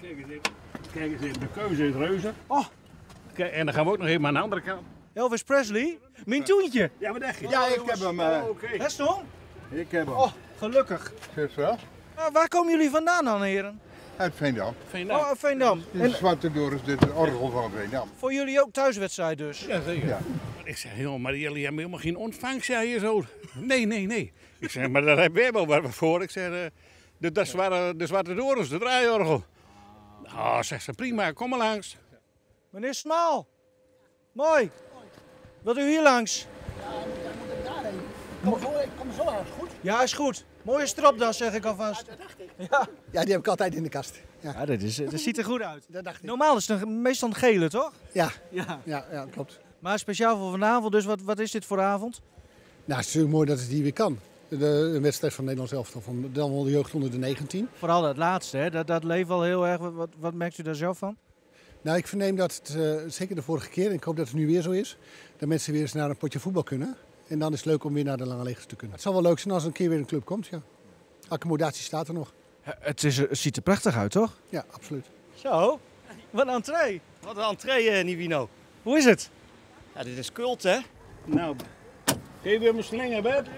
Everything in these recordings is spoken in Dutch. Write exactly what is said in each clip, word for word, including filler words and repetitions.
Kijk eens even. Kijk eens even, de keuze is reuze. Oh. Kijk, en dan gaan we ook nog even aan de andere kant. Elvis Presley? Mijn toentje. Ja, wat echt? Ja, ik heb hem. Uh, oh, okay. Heston? Ik heb hem. Oh, gelukkig. Is wel? Uh, waar komen jullie vandaan dan, heren? Uit Veendam. Veendam. Oh, Veendam. Dit is Zwarte Doris, dit is het orgel van Veendam. Voor jullie ook thuiswedstrijd dus? Ja, zeker. Ja. Ik zeg, joh, maar jullie hebben helemaal geen ontvangst ja, hier zo. Nee, nee, nee. Ik zeg, maar daar hebben we wel wat voor. Ik zeg, uh, de, de, zwarte, de Zwarte Doris, de draaiorgel. Oh, zegt ze, prima, kom maar langs. Meneer Smaal. Mooi. Wilt u hier langs? Ja, dan moet ik daarheen. Kom zo, ik kom zo langs, goed? Ja, is goed. Mooie stropdas, zeg ik alvast. Ja, dat dacht ik. Ja, Ja, die heb ik altijd in de kast. Ja, ja dat, is, dat ziet er goed uit. dat dacht ik. Normaal is het een- meestal een gele, toch? Ja, Ja. ja, ja, klopt. Maar speciaal voor vanavond, dus wat, wat is dit voor avond? Nou, het is natuurlijk mooi dat het hier weer kan. De, de wedstrijd van Nederland zelf, van dan wel de jeugd onder de negentien. Vooral dat laatste, hè? Dat, dat leeft wel heel erg. Wat, wat merkt u daar zelf van? Nou, ik verneem dat het, uh, zeker de vorige keer, en ik hoop dat het nu weer zo is, dat mensen weer eens naar een potje voetbal kunnen. En dan is het leuk om weer naar de lange legers te kunnen. Het zal wel leuk zijn als er een keer weer een club komt, ja. Accommodatie staat er nog. Het, is, het ziet er prachtig uit, toch? Ja, absoluut. Zo, wat een entree. Wat een entree, eh, Nivino. Hoe is het? Ja, dit is cult, hè? Nou, geef weer mijn slinger, Bert.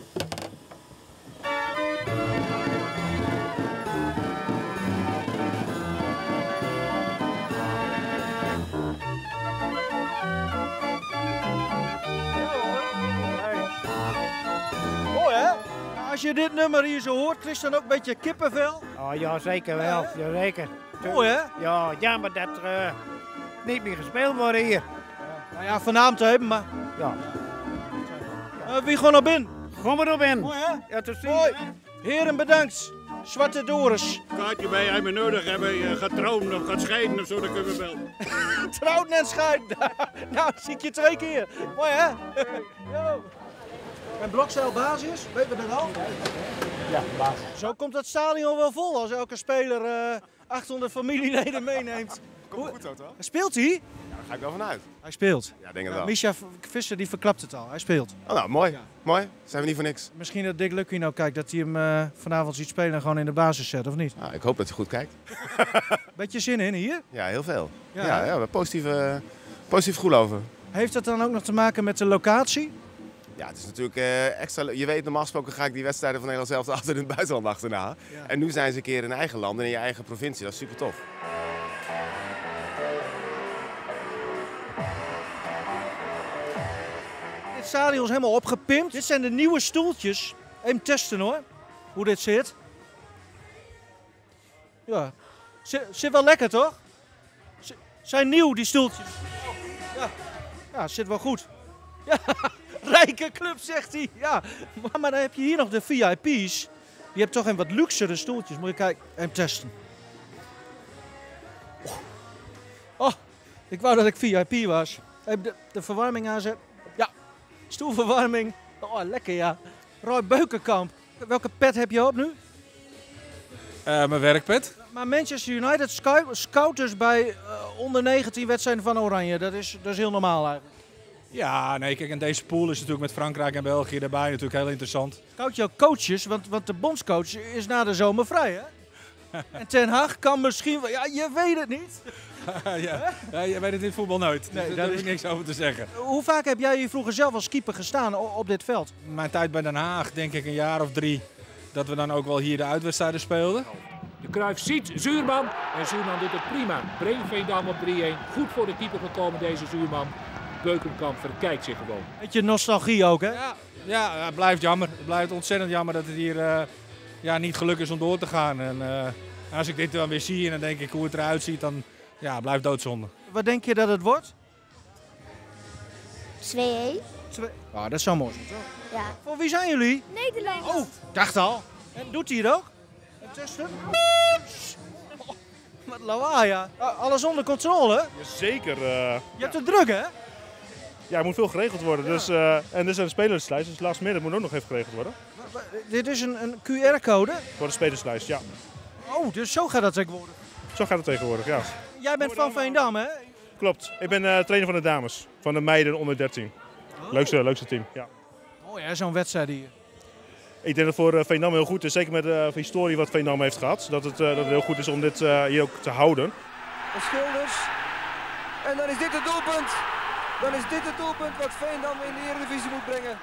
Mooi, hè? Als je dit nummer hier zo hoort, krijg je dan ook een beetje kippenvel? Oh ja, zeker wel. Ja, zeker. Mooi, hè? Ja, jammer dat er uh, niet meer gespeeld wordt hier. Nou ja, vanavond te hebben, maar... Ja. Uh, wie gewoon naar binnen? Kom maar op in. Mooi, hè? Ja, te zien. Mooi. Heren, bedankt. Zwarte Doris. Kaartje bij hij me nodig hebben, je gaat trouwen of gaat scheiden of zo, dan kunnen we wel. Trouwt en scheiden. Nou, zie ik je twee keer. Mooi, hè? Yo. En blokzeil basis, weten we dat al? Ja, baas. Zo komt het stadion wel vol als elke speler uh, achthonderd familieleden meeneemt. Komt goed zo, toch? Speelt hij? Ja, daar ga ik wel vanuit. Hij speelt. Ja, denk het Nou, wel. Misha Visser die verklapt het al. Hij speelt. Oh, nou, mooi. Ja. Mooi. Zijn we niet voor niks. Misschien dat Dick Lucky nou kijkt dat hij hem uh, vanavond ziet spelen en gewoon in de basis zet, of niet? Nou, ik hoop dat je goed kijkt. Beetje zin in hier? Ja, heel veel. Ja. Ja, ja, we hebben positief, uh, positief gevoel over. Heeft dat dan ook nog te maken met de locatie? Ja, het is natuurlijk uh, extra leuk. Je weet, normaal gesproken ga ik die wedstrijden van Nederland zelf altijd in het buitenland achterna. Ja. En nu zijn ze een keer in eigen land en in je eigen provincie. Dat is super tof. Het stadion is helemaal opgepimpt. Dit zijn de nieuwe stoeltjes. Even testen hoor, hoe dit zit. Ja, zit, zit wel lekker toch? Z- zijn nieuw die stoeltjes. Ja, ja zit wel goed. Ja, rijke club zegt hij. Ja, maar, maar dan heb je hier nog de V I P's. Die hebben toch een wat luxere stoeltjes. Moet je kijken, even testen. Oh, ik wou dat ik V I P was. Even de, de verwarming aanzetten. Ja, stoelverwarming. Oh, lekker ja. Roy Beukenkamp. Welke pet heb je op nu? Uh, mijn werkpet. Maar Manchester United scou- scout dus bij uh, onder negentien wedstrijden van Oranje. Dat is, dat is heel normaal eigenlijk. Ja, nee, kijk, en deze pool is natuurlijk met Frankrijk en België erbij natuurlijk heel interessant. Scout jouw coaches, want, want de bondscoach is na de zomer vrij, hè? En Ten Hag kan misschien wel... Ja, je weet het niet. ja. ja, je weet het in voetbal nooit. Dus Nee, daar dat heb is- ik niks over te zeggen. Hoe vaak heb jij hier vroeger zelf als keeper gestaan o- op dit veld? Mijn tijd bij Den Haag, denk ik een jaar of drie, dat we dan ook wel hier de uitwedstrijden speelden. De Cruijff ziet Zuurman en Zuurman doet het prima. Brengt Veendam op drie-een. Goed voor de keeper gekomen deze Zuurman. Beukenkamp verkijkt zich gewoon. Beetje nostalgie ook, hè? Ja, ja, het blijft jammer. Het blijft ontzettend jammer dat het hier uh, ja, niet gelukt is om door te gaan. En, uh, als ik dit dan weer zie en dan denk ik hoe het eruit ziet, dan ja, blijft doodzonde. Wat denk je dat het wordt? twee-een. Twee- Ah, dat zou mooi zijn, toch? Ja. Voor wie zijn jullie? Nederland. Oh, dacht al. En doet hij het ook? En testen? Oh, wat lawaai, ja. Ah, alles onder controle? Zeker. Uh, Je hebt het druk, hè? ja, er moet veel geregeld worden. Dus, uh, en er zijn de spelerslijst, dus last minute moet ook nog even geregeld worden. Wa- wa- Dit is een, een Q R-code. Voor de spelerslijst, ja. Oh, dus zo gaat dat tegenwoordig. Zo gaat het tegenwoordig, ja. Jij bent van Veendam, hè? Klopt. Ik ben uh, trainer van de dames. Van de meiden onder dertien. Leukste, leukste team, ja. Oh ja, zo'n wedstrijd hier. Ik denk dat het voor uh, Veendam heel goed is, zeker met de uh, historie wat Veendam heeft gehad. Dat het, uh, dat het heel goed is om dit uh, hier ook te houden. Schilders. En dan is dit het doelpunt. Dan is dit het doelpunt wat Veendam in de Eredivisie moet brengen.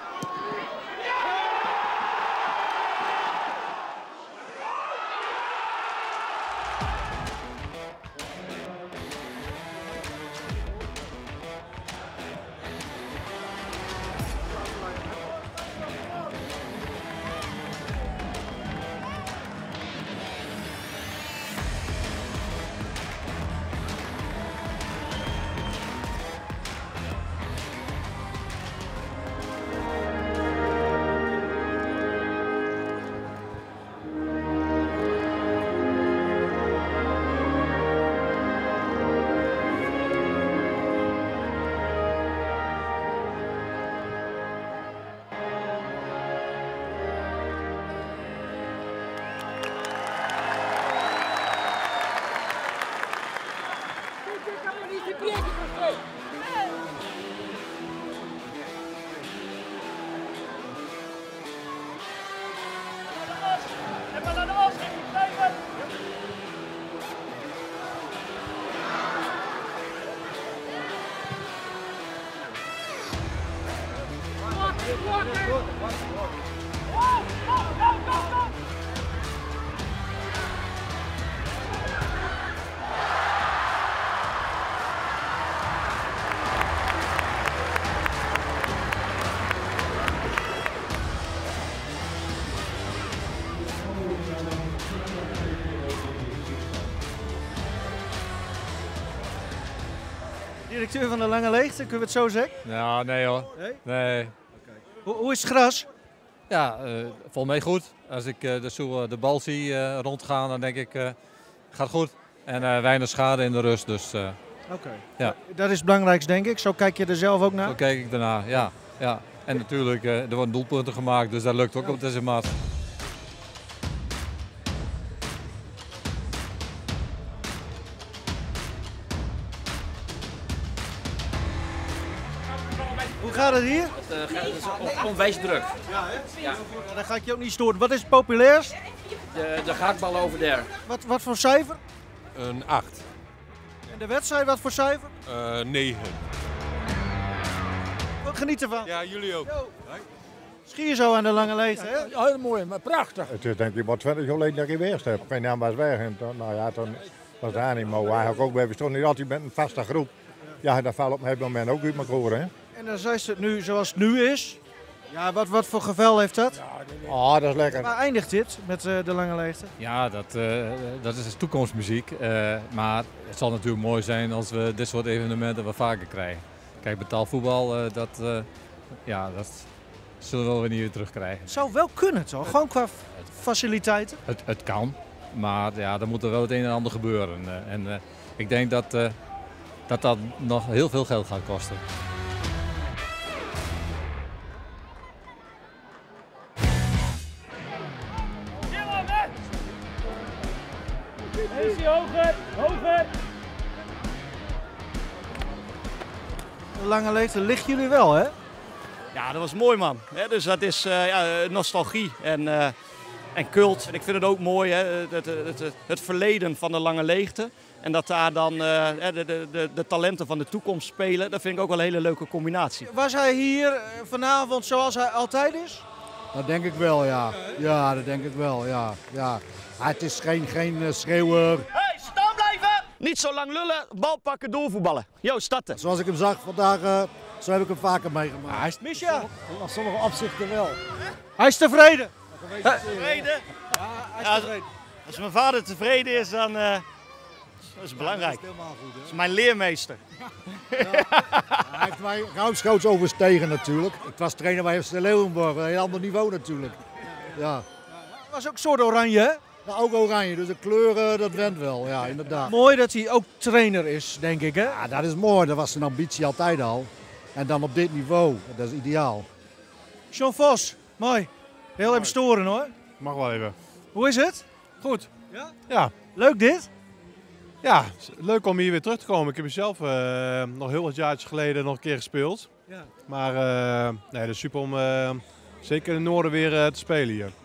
Directeur van de Lange Leegte, kunnen we het zo zeggen? Ja, nee hoor. Nee? Nee. Hoe, hoe is het gras? Ja, uh, volgens mij goed. Als ik uh, de, zo, uh, de bal zie uh, rondgaan, dan denk ik, uh, gaat goed. En uh, weinig schade in de rust, dus uh, Oké. Okay. Ja. Dat is het belangrijkste, denk ik. Zo kijk je er zelf ook naar? Zo kijk ik ernaar, ja. ja. En natuurlijk, uh, er worden doelpunten gemaakt, dus dat lukt ook ja. op deze maat. Hoe gaat het hier? Het, uh, het is onwijs druk. Ja, hè? Ja. Dan ga ik je ook niet storen. Wat is het populairst? De, de gehaktbal over daar. Wat, wat voor cijfer? Een acht. En de wedstrijd, wat voor cijfer? Uh, negen. Geniet ervan. Ja, jullie ook. Yo. Schier zo aan de Lange Leegte, hè? Ja, heel mooi, maar prachtig. Het is denk ik wat twintig jaar geleden dat ik geweest heb. Mijn naam was weg en toen, nou ja, toen was daar niet mooi. Eigenlijk ook bij, we stonden niet altijd met een vaste groep. Ja, dat valt op een moment ook uit elkaar, hè. En dan zijn ze het nu zoals het nu is. Ja, wat, wat voor gevel heeft dat? Ah, dat is lekker. Waar eindigt dit met uh, de Lange Leegte? Ja, dat, uh, dat is toekomstmuziek. Uh, maar het zal natuurlijk mooi zijn als we dit soort evenementen wat vaker krijgen. Kijk, betaalvoetbal, uh, dat, uh, ja, dat zullen we wel weer niet weer terugkrijgen. Het zou wel kunnen, toch? Gewoon qua faciliteiten? Het, het kan, maar ja, dan moet er wel het een en ander gebeuren. Uh, en uh, ik denk dat, uh, dat dat nog heel veel geld gaat kosten. Is hij hoger, hoger. De Lange Leegte liggen jullie wel, hè? Ja, dat was mooi, man. He, dus dat is uh, ja, nostalgie en, uh, en cult. En ik vind het ook mooi, hè, het, het, het, het verleden van de Lange Leegte. En dat daar dan uh, de, de, de, de talenten van de toekomst spelen. Dat vind ik ook wel een hele leuke combinatie. Was hij hier vanavond zoals hij altijd is? Dat denk ik wel, ja. Ja, dat denk ik wel, ja. ja. Het is geen, geen uh, schreeuwer. Hey, staan blijven! Niet zo lang lullen, bal pakken, doorvoetballen. Jo, starten. Zoals ik hem zag vandaag, uh, zo heb ik hem vaker meegemaakt. Ja, hij is Misha. In sommige opzichten wel. Hij is tevreden. Tevreden? Ja, hij is ja, tevreden. Als mijn vader tevreden is, dan uh, dat is belangrijk. Ja, dat is helemaal goed, hè? Dat is mijn leermeester. Ja. Hij heeft mij ruimschoots overstegen natuurlijk. Ik was trainer bij F C Leeuwenborg, een heel ander niveau natuurlijk. Ja. Hij was ook soort oranje, hè? Ja, ook oranje, dus de kleuren, dat went wel, ja, inderdaad. Mooi dat hij ook trainer is, denk ik, hè? Ja, dat is mooi. Dat was zijn ambitie altijd al. En dan op dit niveau, dat is ideaal. John Vos, mooi. Heel even storen, hoor. Mag wel even. Hoe is het? Goed. Ja? Ja. Leuk dit? Ja, leuk om hier weer terug te komen. Ik heb er zelf uh, nog heel wat jaartjes geleden nog een keer gespeeld. Ja. Maar uh, nee, het is super om uh, zeker in het noorden weer uh, te spelen hier.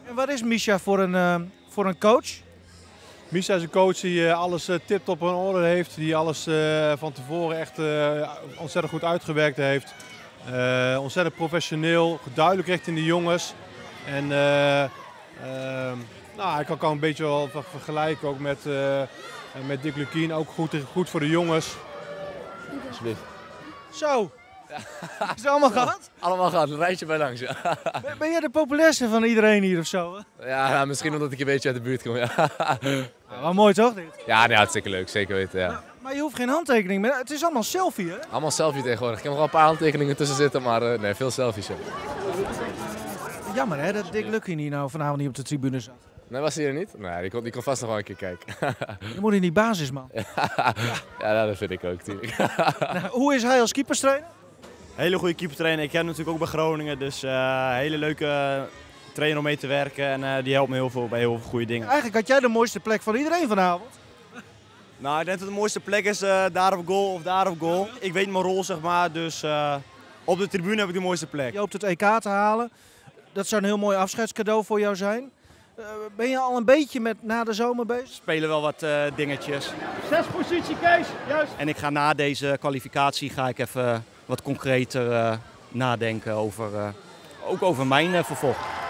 En wat is Misha voor een, uh, voor een coach? Misha is een coach die uh, alles uh, tip op in orde heeft. Die alles uh, van tevoren echt uh, ontzettend goed uitgewerkt heeft. Uh, ontzettend professioneel, duidelijk richting de jongens. En uh, uh, nou, ik kan, kan een beetje wel vergelijken ook met, uh, met Dick Lukien. Ook goed, goed voor de jongens. Alsjeblieft. Zo. Is het allemaal gehad? Allemaal gehad, een rijtje bij langs. Ja. Ben, ben jij de populairste van iedereen hier of zo? Hè? Ja, nou, misschien omdat ik een beetje uit de buurt kom. Ja, ja, wel mooi toch dit? Ja, nee, hartstikke leuk, zeker weten. Ja. Maar, maar je hoeft geen handtekening meer, het is allemaal selfie hè? Allemaal selfie tegenwoordig. Ik heb nog wel een paar handtekeningen tussen zitten, maar uh, nee, veel selfies. Ja. Jammer hè, dat Dick Lukien hier nou vanavond niet op de tribune zat. Nee, was hij er niet? Nee, die kon, die kon vast nog wel een keer kijken. Je moet in die basis man. Ja, ja, dat vind ik ook natuurlijk. Nou, hoe is hij als keeperstrainer? Hele goede keepertrainer. Ik heb hem natuurlijk ook bij Groningen, dus uh, hele leuke trainer om mee te werken. En uh, die helpt me heel veel bij heel veel goede dingen. Eigenlijk had jij de mooiste plek van iedereen vanavond. Nou, ik denk dat de mooiste plek is uh, daar op goal of daar op goal. Ik weet mijn rol zeg maar, dus uh, op de tribune heb ik de mooiste plek. Je hoopt het E K te halen. Dat zou een heel mooi afscheidscadeau voor jou zijn. Uh, ben je al een beetje met na de zomer bezig? Spelen wel wat uh, dingetjes. Zes positie, Kees. Juist. En ik ga na deze kwalificatie ga ik even wat concreter uh, nadenken over, uh, ook over mijn uh, vervolg.